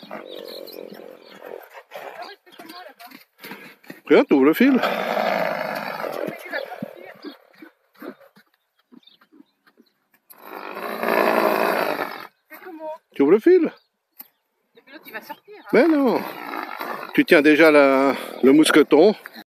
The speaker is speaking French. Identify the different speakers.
Speaker 1: Rien, t'ouvres le fil. Tu ouvres le fil.
Speaker 2: Et puis l'autre il va sortir.
Speaker 1: Mais non. Tu tiens déjà le mousqueton.